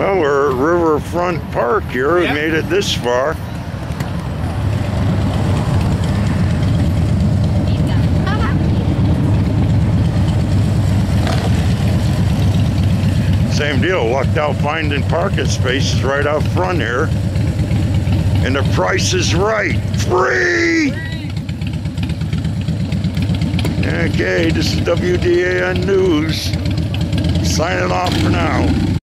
Well, we're at Riverfront Park here. We made it this far. Same deal, lucked out finding parking spaces right out front here. And the price is right. Free! Okay, this is WDAN News. Signing off for now.